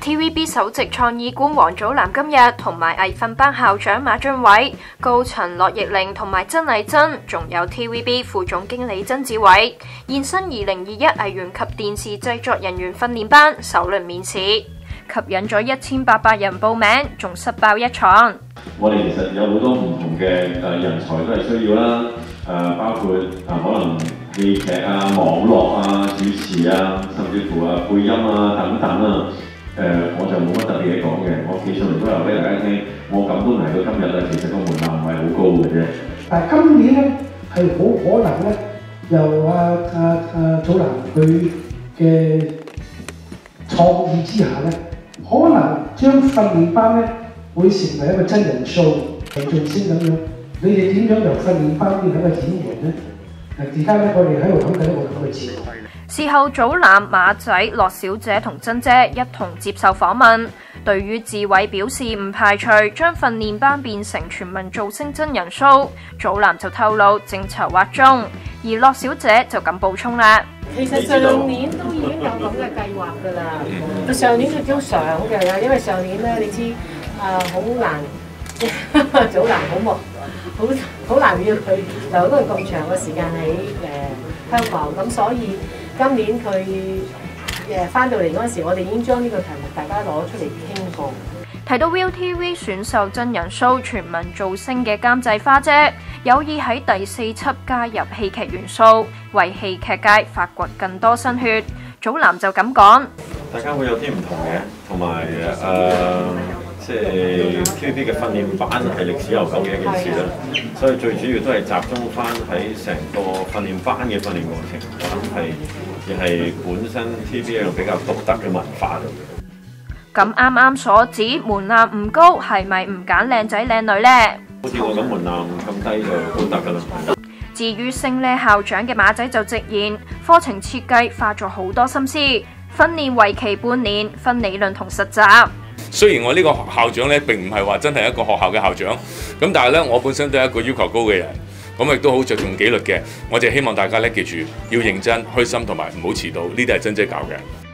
TVB 首席創意官王祖藍今日同埋藝訓班校長馬浚偉、高層樂奕玲同埋曾麗珍，仲有 TVB 副總經理曾志偉現身2021藝員及電視製作人員訓練班首輪面試，吸引咗1800人報名，仲塞爆一場。 我哋其實有好多唔同嘅人才都係需要啦，包括可能戲劇啊、網絡啊、主持啊，甚至乎配音啊等等啊。我就冇乜特別嘢講嘅，我企上嚟都話俾大家聽，我咁都捱到今日啦，其實個門檻唔係好高嘅啫。 但係今年咧係好可能咧，由祖藍佢嘅創意之下咧，可能將訓練班咧會成為一個真人 show 係造星咁樣。你哋點樣由訓練班變成一個演員咧？而家咧我哋喺度諗緊一個咁嘅節目。 事後，祖藍、馬仔、樂小姐同珍姐一同接受訪問，對於志偉表示唔排除將訓練班變成全民造星真人 show。祖藍就透露正籌劃中，而樂小姐就咁補充啦。 其實上年都已經有咁嘅計劃㗎啦，佢上年佢都想嘅啦，因為上年咧你知好難，祖藍好難要佢留多咁長嘅時間喺香港，咁所以今年佢翻到嚟嗰陣時，我哋已經將呢個題目大家攞出嚟傾過。 提到 ViuTV 選秀真人 show 全民造星嘅監製花姐，有意喺第4輯加入戲劇元素，為戲劇界發掘更多新血。祖藍就咁講： 大家會有啲唔同嘅，同埋即係 TVB 嘅訓練班係歷史悠久嘅一件事啦，所以最主要都係集中翻喺成個訓練班嘅訓練過程，我諗亦係本身 TVB 一個比較獨特嘅文化度。 咁啱啱所指門檻唔高，係咪唔揀靚仔靚女呢？ 好似我咁門檻咁低就都得㗎啦。 至於升呢校長嘅馬仔就直言，課程設計花咗好多心思，訓練為期半年，分理論同實習。 雖然我呢個校長咧並唔係話真係一個學校嘅校長，咁但係咧我本身都係一個要求高嘅人，咁亦都好着重紀律嘅。我就希望大家咧記住要認真、開心同埋唔好遲到，呢啲係真正教嘅。